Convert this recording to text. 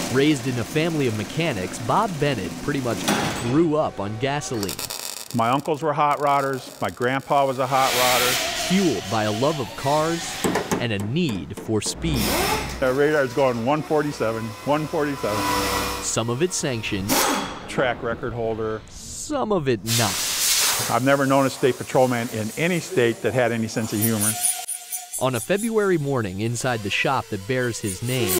Raised in a family of mechanics, Bob Bennett pretty much grew up on gasoline. My uncles were hot rodders. My grandpa was a hot rodder. Fueled by a love of cars and a need for speed. The radar's going 147, 147. Some of it sanctioned. Track record holder. Some of it not. I've never known a state patrolman in any state that had any sense of humor. On a February morning inside the shop that bears his name,